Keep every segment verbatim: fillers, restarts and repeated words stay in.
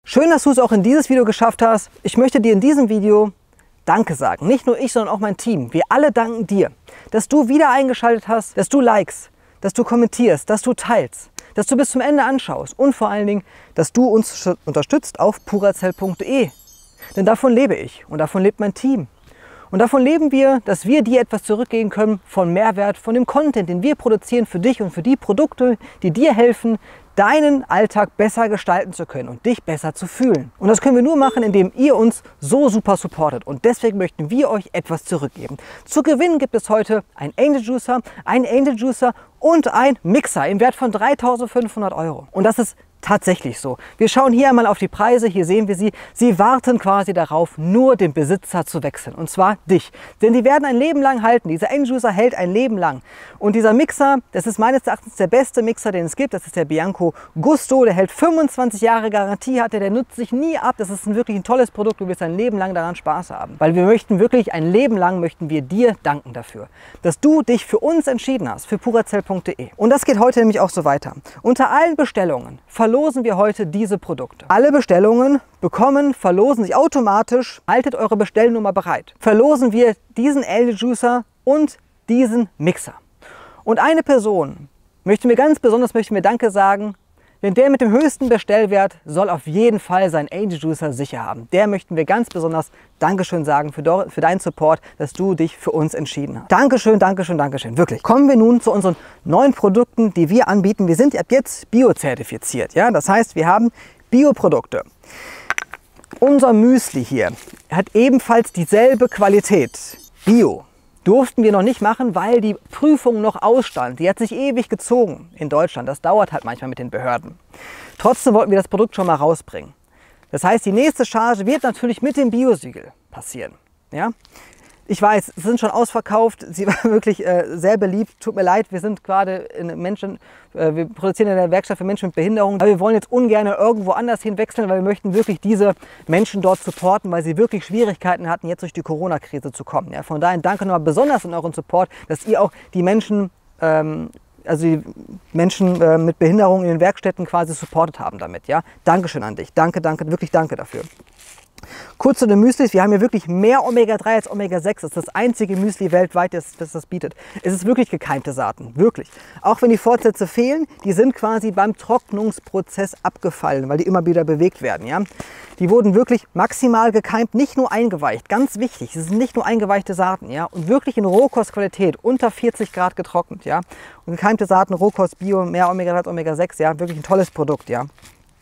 Schön, dass du es auch in dieses Video geschafft hast. Ich möchte dir in diesem Video Danke sagen. Nicht nur ich, sondern auch mein Team. Wir alle danken dir, dass du wieder eingeschaltet hast, dass du likest, dass du kommentierst, dass du teilst, dass du bis zum Ende anschaust und vor allen Dingen, dass du uns unterstützt auf purazell punkt de. Denn davon lebe ich und davon lebt mein Team. Und davon leben wir, dass wir dir etwas zurückgeben können von Mehrwert, von dem Content, den wir produzieren für dich und für die Produkte, die dir helfen, deinen Alltag besser gestalten zu können und dich besser zu fühlen. Und das können wir nur machen, indem ihr uns so super supportet. Und deswegen möchten wir euch etwas zurückgeben. Zu gewinnen gibt es heute einen Angel Juicer, einen Angel Juicer und einen Mixer im Wert von dreitausendfünfhundert Euro. Und das ist tatsächlich so. Wir schauen hier einmal auf die Preise, hier sehen wir sie. Sie warten quasi darauf, nur den Besitzer zu wechseln. Und zwar dich. Denn die werden ein Leben lang halten. Dieser Angel Juicer hält ein Leben lang. Und dieser Mixer, das ist meines Erachtens der beste Mixer, den es gibt. Das ist der Bianco Gusto. Der hält fünfundzwanzig Jahre Garantie, hatte, der nutzt sich nie ab. Das ist ein wirklich ein tolles Produkt. Du wirst ein Leben lang daran Spaß haben. Weil wir möchten wirklich, ein Leben lang möchten wir dir danken dafür, dass du dich für uns entschieden hast, für purazell punkt de. Und das geht heute nämlich auch so weiter. Unter allen Bestellungen verlosen wir heute diese Produkte. Alle Bestellungen bekommen, verlosen sich automatisch, haltet eure Bestellnummer bereit, verlosen wir diesen Angel Juicer und diesen Mixer. Und eine Person möchten wir ganz besonders möchten wir Danke sagen, denn der mit dem höchsten Bestellwert soll auf jeden Fall seinen Angel Juicer sicher haben. Der möchten wir ganz besonders Dankeschön sagen für, für deinen Support, dass du dich für uns entschieden hast. Dankeschön, Dankeschön, Dankeschön, wirklich. Kommen wir nun zu unseren neuen Produkten, die wir anbieten. Wir sind ab jetzt biozertifiziert. Ja? Das heißt, wir haben Bioprodukte. Unser Müsli hier hat ebenfalls dieselbe Qualität. Bio. Durften wir noch nicht machen, weil die Prüfung noch ausstand. Die hat sich ewig gezogen in Deutschland. Das dauert halt manchmal mit den Behörden. Trotzdem wollten wir das Produkt schon mal rausbringen. Das heißt, die nächste Charge wird natürlich mit dem Biosiegel passieren. Ja? Ich weiß, sie sind schon ausverkauft. Sie war wirklich äh, sehr beliebt. Tut mir leid, wir sind gerade in Menschen, äh, wir produzieren in der Werkstatt für Menschen mit Behinderung. Aber wir wollen jetzt ungern irgendwo anders hinwechseln, weil wir möchten wirklich diese Menschen dort supporten, weil sie wirklich Schwierigkeiten hatten, jetzt durch die Corona-Krise zu kommen. Ja? Von daher danke nochmal besonders an euren Support, dass ihr auch die Menschen, ähm, also die Menschen äh, mit Behinderung in den Werkstätten quasi supportet haben damit. Ja? Dankeschön an dich. Danke, danke, wirklich danke dafür. Kurz zu den Müslis, wir haben hier wirklich mehr Omega drei als Omega sechs. Das ist das einzige Müsli weltweit, das das, das bietet. Es ist wirklich gekeimte Saaten, wirklich. Auch wenn die Fortsätze fehlen, die sind quasi beim Trocknungsprozess abgefallen, weil die immer wieder bewegt werden. Ja? Die wurden wirklich maximal gekeimt, nicht nur eingeweicht. Ganz wichtig, es sind nicht nur eingeweichte Saaten, ja? Und wirklich in Rohkostqualität, unter vierzig Grad getrocknet. Ja? Und gekeimte Saaten, Rohkost, Bio, mehr Omega drei als Omega sechs, ja? Wirklich ein tolles Produkt. Ja?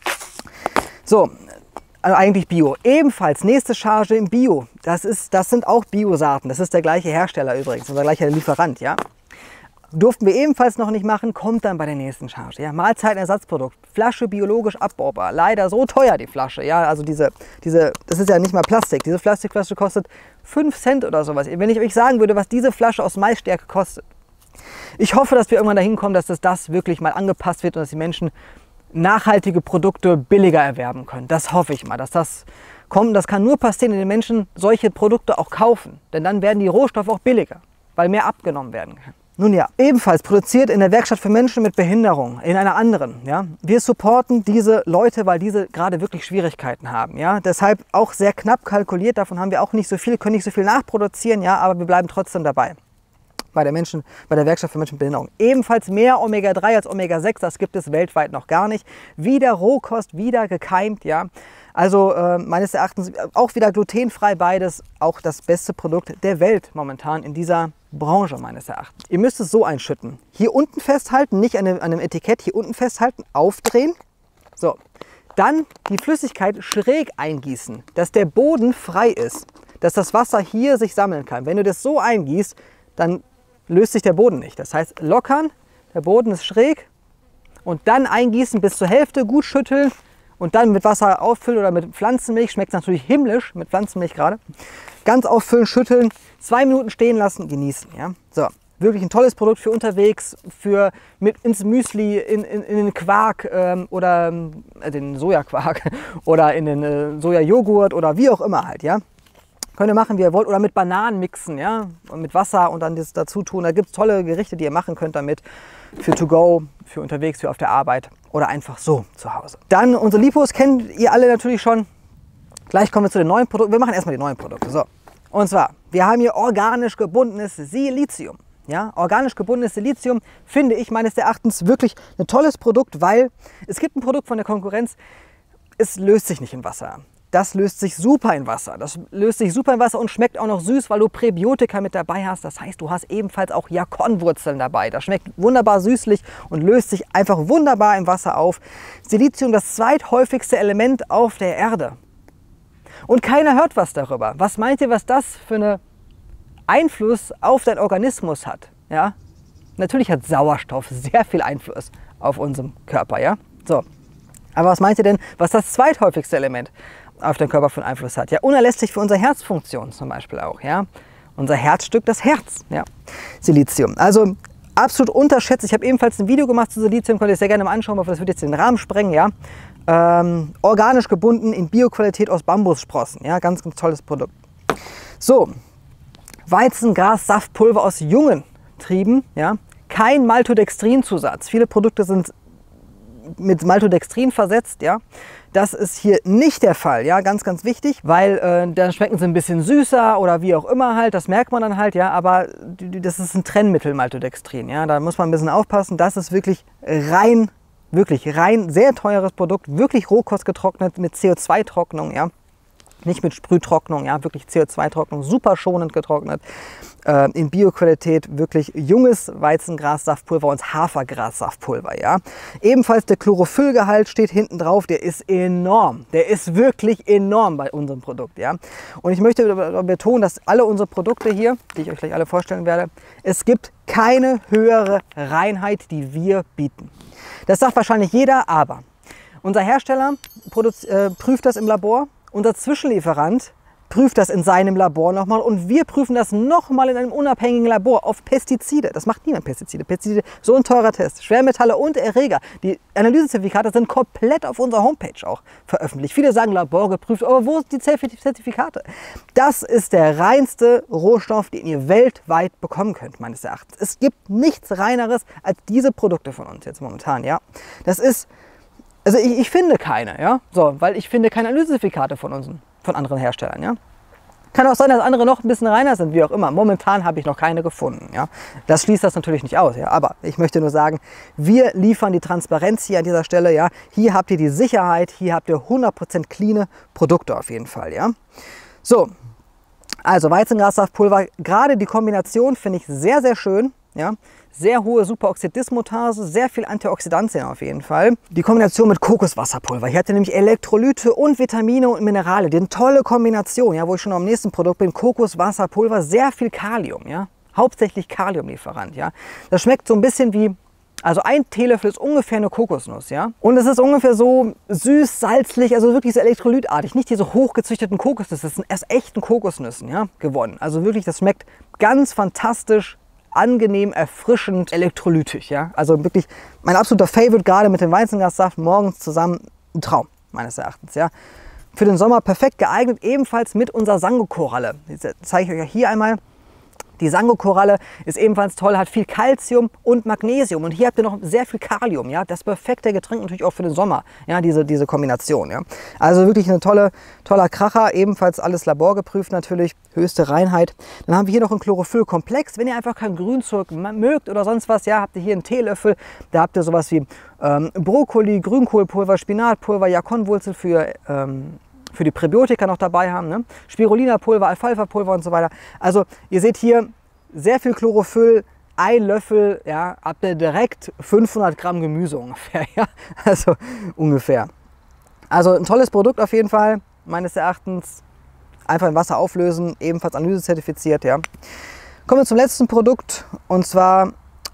So. Also eigentlich Bio. Ebenfalls nächste Charge im Bio. Das, ist, das sind auch Biosaaten. Das ist der gleiche Hersteller übrigens, unser gleicher Lieferant. Ja? Durften wir ebenfalls noch nicht machen, kommt dann bei der nächsten Charge. Ja? Mahlzeitenersatzprodukt. Flasche biologisch abbaubar. Leider so teuer die Flasche. Ja? Also diese, diese, das ist ja nicht mal Plastik. Diese Plastikflasche kostet fünf Cent oder sowas. Wenn ich euch sagen würde, was diese Flasche aus Maisstärke kostet. Ich hoffe, dass wir irgendwann dahin kommen, dass das, das wirklich mal angepasst wird und dass die Menschen nachhaltige Produkte billiger erwerben können. Das hoffe ich mal, dass das kommt. Das kann nur passieren, wenn die Menschen solche Produkte auch kaufen. Denn dann werden die Rohstoffe auch billiger, weil mehr abgenommen werden kann. Nun ja, ebenfalls produziert in der Werkstatt für Menschen mit Behinderung, in einer anderen. Ja. Wir supporten diese Leute, weil diese gerade wirklich Schwierigkeiten haben. Ja. Deshalb auch sehr knapp kalkuliert, davon haben wir auch nicht so viel, können nicht so viel nachproduzieren, ja, aber wir bleiben trotzdem dabei. Bei der, Menschen, bei der Werkstatt für Menschen mit Behinderung. Ebenfalls mehr Omega drei als Omega sechs, das gibt es weltweit noch gar nicht. Wieder Rohkost, wieder gekeimt, ja. Also äh, meines Erachtens auch wieder glutenfrei beides, auch das beste Produkt der Welt momentan in dieser Branche meines Erachtens. Ihr müsst es so einschütten. Hier unten festhalten, nicht an einem, an einem Etikett, hier unten festhalten, aufdrehen. So, dann die Flüssigkeit schräg eingießen, dass der Boden frei ist, dass das Wasser hier sich sammeln kann. Wenn du das so eingießt, dann löst sich der Boden nicht. Das heißt, lockern, der Boden ist schräg und dann eingießen bis zur Hälfte, gut schütteln und dann mit Wasser auffüllen oder mit Pflanzenmilch. Schmeckt natürlich himmlisch, mit Pflanzenmilch gerade. Ganz auffüllen, schütteln, zwei Minuten stehen lassen, genießen. Ja? So, wirklich ein tolles Produkt für unterwegs, für mit ins Müsli, in, in, in den Quark ähm, oder äh, den Sojaquark oder in den äh, Sojajoghurt oder wie auch immer halt. Ja? Könnt ihr machen, wie ihr wollt. Oder mit Bananen mixen, ja. Und mit Wasser und dann das dazu tun. Da gibt es tolle Gerichte, die ihr machen könnt damit. Für to go, für unterwegs, für auf der Arbeit oder einfach so zu Hause. Dann unsere Lipos kennt ihr alle natürlich schon. Gleich kommen wir zu den neuen Produkten. Wir machen erstmal die neuen Produkte. So. Und zwar, wir haben hier organisch gebundenes Silizium. Ja, organisch gebundenes Silizium finde ich meines Erachtens wirklich ein tolles Produkt, weil es gibt ein Produkt von der Konkurrenz, es löst sich nicht in Wasser. Das löst sich super in Wasser. Das löst sich super in Wasser und schmeckt auch noch süß, weil du Präbiotika mit dabei hast. Das heißt, du hast ebenfalls auch Jakonwurzeln dabei. Das schmeckt wunderbar süßlich und löst sich einfach wunderbar im Wasser auf. Silizium, das zweithäufigste Element auf der Erde. Und keiner hört was darüber. Was meint ihr, was das für einen Einfluss auf deinen Organismus hat? Ja? Natürlich hat Sauerstoff sehr viel Einfluss auf unseren Körper. Ja? So. Aber was meint ihr denn, was das zweithäufigste Element auf den Körper für einen Einfluss hat? Ja, unerlässlich für unsere Herzfunktion zum Beispiel auch. Ja? Unser Herzstück, das Herz. Ja? Silizium. Also absolut unterschätzt. Ich habe ebenfalls ein Video gemacht zu Silizium, könnt ihr sehr gerne mal anschauen, aber das wird jetzt den Rahmen sprengen. Ja? Ähm, organisch gebunden in Bioqualität aus Bambussprossen. Ja? Ganz, ganz tolles Produkt. So, Weizengras-Saftpulver aus jungen Trieben. Ja? Kein Maltodextrin-Zusatz. Viele Produkte sind mit Maltodextrin versetzt, ja. Das ist hier nicht der Fall, ja, ganz, ganz wichtig, weil äh, dann schmecken sie ein bisschen süßer oder wie auch immer halt, das merkt man dann halt, ja, aber das ist ein Trennmittel, Maltodextrin, ja, da muss man ein bisschen aufpassen, das ist wirklich rein, wirklich rein, sehr teures Produkt, wirklich Rohkost getrocknet mit C O zwei Trocknung, ja. Nicht mit Sprühtrocknung, ja, wirklich C O zwei Trocknung, super schonend getrocknet, äh, in Bioqualität, wirklich junges Weizengrassaftpulver und Hafergrassaftpulver, ja. Ebenfalls der Chlorophyllgehalt steht hinten drauf, der ist enorm, der ist wirklich enorm bei unserem Produkt, ja. Und ich möchte betonen, dass alle unsere Produkte hier, die ich euch gleich alle vorstellen werde, es gibt keine höhere Reinheit, die wir bieten. Das sagt wahrscheinlich jeder, aber unser Hersteller äh, prüft das im Labor. Unser Zwischenlieferant prüft das in seinem Labor nochmal und wir prüfen das nochmal in einem unabhängigen Labor auf Pestizide. Das macht niemand Pestizide. Pestizide, so ein teurer Test. Schwermetalle und Erreger. Die Analysezertifikate sind komplett auf unserer Homepage auch veröffentlicht. Viele sagen Labor geprüft, aber wo sind die Zertifikate? Das ist der reinste Rohstoff, den ihr weltweit bekommen könnt, meines Erachtens. Es gibt nichts Reineres als diese Produkte von uns jetzt momentan. Ja, das ist... Also ich, ich finde keine, ja, so, weil ich finde keine Analysezertifikate von uns, von anderen Herstellern, ja. Kann auch sein, dass andere noch ein bisschen reiner sind, wie auch immer. Momentan habe ich noch keine gefunden, ja. Das schließt das natürlich nicht aus, ja. Aber ich möchte nur sagen, wir liefern die Transparenz hier an dieser Stelle, ja. Hier habt ihr die Sicherheit, hier habt ihr hundert Prozent cleane Produkte auf jeden Fall, ja. So, also Weizengrassaftpulver, gerade die Kombination finde ich sehr, sehr schön, ja. Sehr hohe Superoxidismutase, sehr viel Antioxidantien auf jeden Fall. Die Kombination mit Kokoswasserpulver. Hier hat ihr nämlich Elektrolyte und Vitamine und Minerale. Die eine tolle Kombination, ja, wo ich schon am nächsten Produkt bin. Kokoswasserpulver, sehr viel Kalium, ja. Hauptsächlich Kaliumlieferant, ja. Das schmeckt so ein bisschen wie, also ein Teelöffel ist ungefähr eine Kokosnuss, ja. Und es ist ungefähr so süß, salzlich, also wirklich so elektrolytartig. Nicht diese hochgezüchteten Kokosnüsse, das sind erst echten Kokosnüssen, ja, gewonnen. Also wirklich, das schmeckt ganz fantastisch, angenehm, erfrischend, elektrolytisch, ja. Also wirklich mein absoluter Favorite, gerade mit dem Weizengrassaft morgens zusammen, ein Traum, meines Erachtens, ja. Für den Sommer perfekt geeignet, ebenfalls mit unserer Sango-Koralle. Das zeige ich euch ja hier einmal. Die Sango-Koralle ist ebenfalls toll, hat viel Calcium und Magnesium. Und hier habt ihr noch sehr viel Kalium. Ja? Das perfekte Getränk natürlich auch für den Sommer, ja? diese, diese Kombination. Ja? Also wirklich eine tolle, toller Kracher. Ebenfalls alles laborgeprüft natürlich, höchste Reinheit. Dann haben wir hier noch einen Chlorophyllkomplex. Wenn ihr einfach kein Grünzeug mögt oder sonst was, ja, habt ihr hier einen Teelöffel. Da habt ihr sowas wie ähm, Brokkoli, Grünkohlpulver, Spinatpulver, Jakonwurzel für... Ähm, für die Präbiotika noch dabei haben, ne? Spirulina-Pulver, Alfalfa-Pulver und so weiter. Also ihr seht hier sehr viel Chlorophyll, ein Löffel, ja, habt ihr direkt fünfhundert Gramm Gemüse ungefähr, ja, also ungefähr. Also ein tolles Produkt auf jeden Fall, meines Erachtens, einfach in Wasser auflösen, ebenfalls analysezertifiziert, ja. Kommen wir zum letzten Produkt und zwar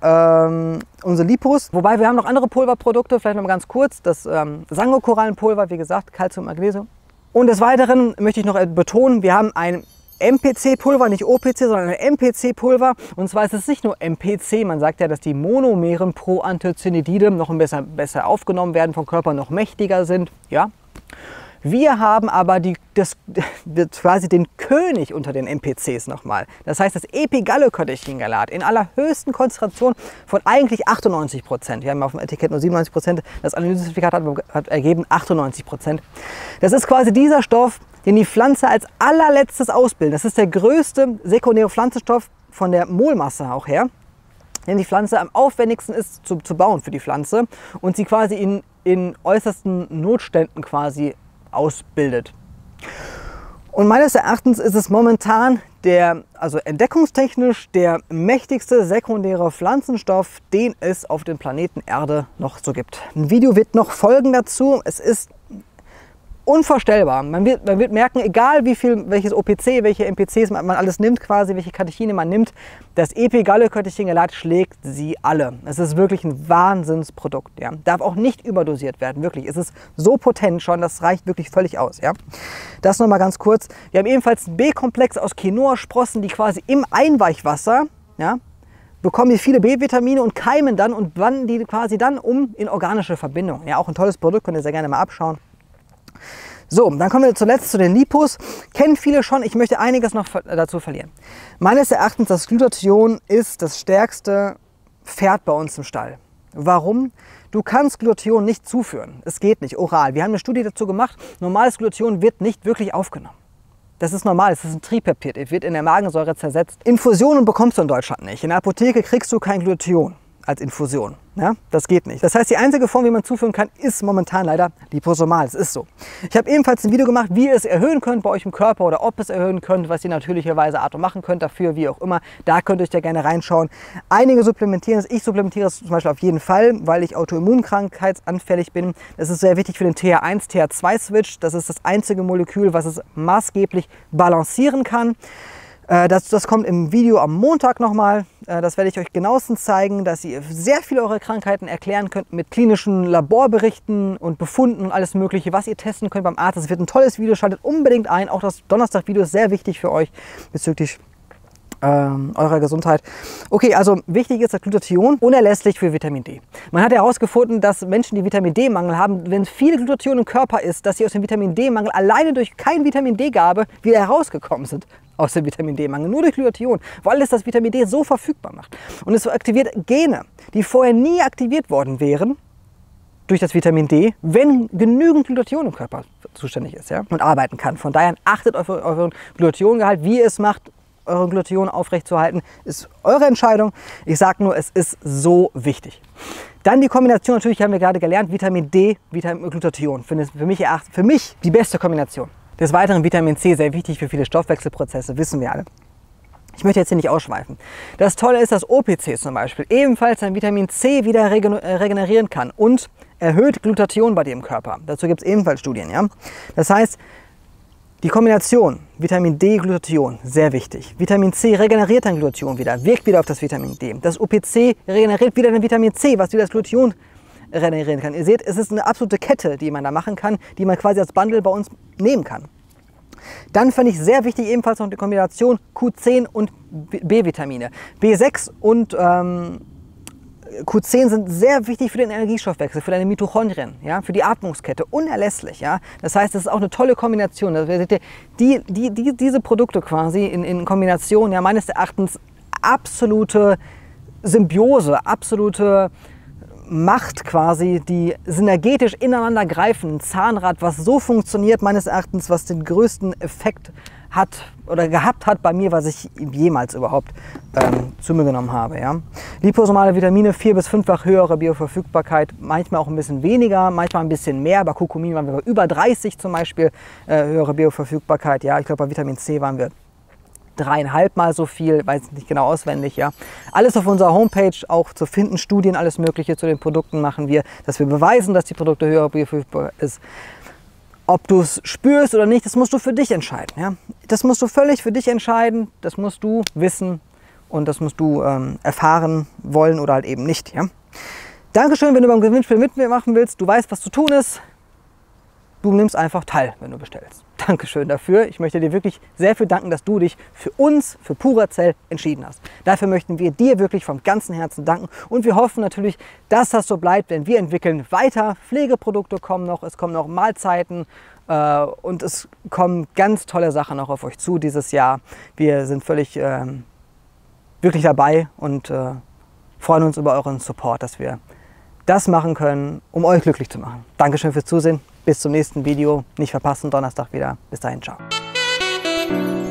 ähm, unsere Lipos. Wobei wir haben noch andere Pulverprodukte, vielleicht noch mal ganz kurz, das ähm, Sango-Korallenpulver, wie gesagt, Calcium, Magnesium. Und des Weiteren möchte ich noch betonen, wir haben ein M P C-Pulver, nicht O P C, sondern ein M P C-Pulver. Und zwar ist es nicht nur M P C, man sagt ja, dass die Monomeren Proanthocyanidine noch ein besser, besser aufgenommen werden vom Körper, noch mächtiger sind. Ja. Wir haben aber die, das, quasi den König unter den N P Cs nochmal. Das heißt das Epigallocatechingalat in allerhöchsten Konzentration von eigentlich achtundneunzig Prozent. Wir haben auf dem Etikett nur siebenundneunzig Prozent. Das Analysezertifikat hat, hat ergeben achtundneunzig Prozent. Das ist quasi dieser Stoff, den die Pflanze als allerletztes ausbildet. Das ist der größte sekundäre Pflanzenstoff von der Molmasse auch her, den die Pflanze am aufwendigsten ist zu, zu bauen für die Pflanze und sie quasi in, in äußersten Notständen quasi ausbildet. Und meines Erachtens ist es momentan der, also entdeckungstechnisch der mächtigste sekundäre Pflanzenstoff, den es auf dem Planeten Erde noch so gibt. Ein Video wird noch folgen dazu. Es ist unvorstellbar. Man wird, man wird merken, egal wie viel, welches O P C, welche N P Cs man, man alles nimmt, quasi, welche Katechine man nimmt, das Epigallocatechingalat schlägt sie alle. Es ist wirklich ein Wahnsinnsprodukt. Ja. Darf auch nicht überdosiert werden, wirklich. Es ist so potent schon, das reicht wirklich völlig aus. Ja. Das nochmal ganz kurz. Wir haben ebenfalls einen B-Komplex aus Quinoa-Sprossen, die quasi im Einweichwasser, ja, bekommen die viele B-Vitamine und keimen dann und wandeln die quasi dann um in organische Verbindungen. Ja, auch ein tolles Produkt, könnt ihr sehr gerne mal abschauen. So, dann kommen wir zuletzt zu den Lipos. Kennen viele schon, ich möchte einiges noch dazu verlieren. Meines Erachtens, das Glutathion ist das stärkste Pferd bei uns im Stall. Warum? Du kannst Glutathion nicht zuführen. Es geht nicht, oral. Wir haben eine Studie dazu gemacht, normales Glutathion wird nicht wirklich aufgenommen. Das ist normal, es ist ein Tripeptid, es wird in der Magensäure zersetzt. Infusionen bekommst du in Deutschland nicht. In der Apotheke kriegst du kein Glutathion als Infusion. Ja, das geht nicht. Das heißt, die einzige Form, wie man zuführen kann, ist momentan leider liposomal. Es ist so. Ich habe ebenfalls ein Video gemacht, wie ihr es erhöhen könnt bei euch im Körper oder ob es erhöhen könnt, was ihr natürlicherweise Art und machen könnt dafür, wie auch immer. Da könnt ihr euch ja gerne reinschauen. Einige supplementieren es. Ich supplementiere es zum Beispiel auf jeden Fall, weil ich autoimmunkrankheitsanfällig bin. Das ist sehr wichtig für den T H eins T H zwei Switch. Das ist das einzige Molekül, was es maßgeblich balancieren kann. Das, das kommt im Video am Montag nochmal. Das werde ich euch genauestens zeigen, dass ihr sehr viele eurer Krankheiten erklären könnt mit klinischen Laborberichten und Befunden und alles Mögliche, was ihr testen könnt beim Arzt. Es wird ein tolles Video, schaltet unbedingt ein. Auch das Donnerstag-Video ist sehr wichtig für euch bezüglich ähm, eurer Gesundheit. Okay, also wichtig ist das Glutathion, unerlässlich für Vitamin D. Man hat herausgefunden, dass Menschen, die Vitamin D-Mangel haben, wenn viel Glutathion im Körper ist, dass sie aus dem Vitamin D-Mangel alleine durch kein Vitamin D-Gabe wieder herausgekommen sind. Aus dem Vitamin D-Mangel, nur durch Glutathion, weil es das Vitamin D so verfügbar macht. Und es aktiviert Gene, die vorher nie aktiviert worden wären durch das Vitamin D, wenn genügend Glutathion im Körper zuständig ist, ja, und arbeiten kann. Von daher achtet auf euren Glutathongehalt, wie ihr es macht, euren Glutathion aufrechtzuerhalten, ist eure Entscheidung. Ich sage nur, es ist so wichtig. Dann die Kombination, natürlich haben wir gerade gelernt, Vitamin D, Vitamin Glutathion. Für mich, für mich die beste Kombination. Des Weiteren Vitamin C, sehr wichtig für viele Stoffwechselprozesse, wissen wir alle. Ich möchte jetzt hier nicht ausschweifen. Das Tolle ist, dass O P C zum Beispiel ebenfalls ein Vitamin C wieder regenerieren kann und erhöht Glutathion bei dir im Körper. Dazu gibt es ebenfalls Studien. Ja? Das heißt, die Kombination Vitamin D, Glutathion, sehr wichtig. Vitamin C regeneriert dein Glutathion wieder, wirkt wieder auf das Vitamin D. Das O P C regeneriert wieder dein Vitamin C, was wieder das Glutathion regenerieren kann. Ihr seht, es ist eine absolute Kette, die man da machen kann, die man quasi als Bundle bei uns nehmen kann. Dann fand ich sehr wichtig ebenfalls noch die Kombination Q zehn und B-Vitamine. B sechs und ähm, Q zehn sind sehr wichtig für den Energiestoffwechsel, für deine Mitochondrien, ja, für die Atmungskette, unerlässlich. Ja. Das heißt, das ist auch eine tolle Kombination. Also, die, die, die, diese Produkte quasi in, in Kombination, ja, meines Erachtens absolute Symbiose, absolute Macht quasi, die synergetisch ineinander greifen. Ein Zahnrad, was so funktioniert, meines Erachtens, was den größten Effekt hat oder gehabt hat bei mir, was ich jemals überhaupt ähm, zu mir genommen habe. Ja. Liposomale Vitamine, vier- bis fünffach höhere Bioverfügbarkeit, manchmal auch ein bisschen weniger, manchmal ein bisschen mehr. Bei Kurkumin waren wir bei über dreißig zum Beispiel, äh, höhere Bioverfügbarkeit. Ja, ich glaube, bei Vitamin C waren wir dreieinhalb Mal so viel, weiß nicht genau auswendig, ja. Alles auf unserer Homepage auch zu finden, Studien, alles Mögliche zu den Produkten machen wir, dass wir beweisen, dass die Produkte höher bioverfügbar ist. Ob du es spürst oder nicht, das musst du für dich entscheiden, ja. Das musst du völlig für dich entscheiden, das musst du wissen und das musst du ähm, erfahren wollen oder halt eben nicht, ja. Dankeschön, wenn du beim Gewinnspiel mitmachen willst, du weißt, was zu tun ist. Du nimmst einfach teil, wenn du bestellst. Dankeschön dafür. Ich möchte dir wirklich sehr viel danken, dass du dich für uns, für Purazell entschieden hast. Dafür möchten wir dir wirklich vom ganzen Herzen danken und wir hoffen natürlich, dass das so bleibt, denn wir entwickeln weiter. Pflegeprodukte kommen noch, es kommen noch Mahlzeiten, Äh, und es kommen ganz tolle Sachen auch auf euch zu dieses Jahr. Wir sind völlig ähm, wirklich dabei und äh, freuen uns über euren Support, dass wir das machen können, um euch glücklich zu machen. Dankeschön fürs Zusehen. Bis zum nächsten Video. Nicht verpassen, Donnerstag wieder. Bis dahin, ciao.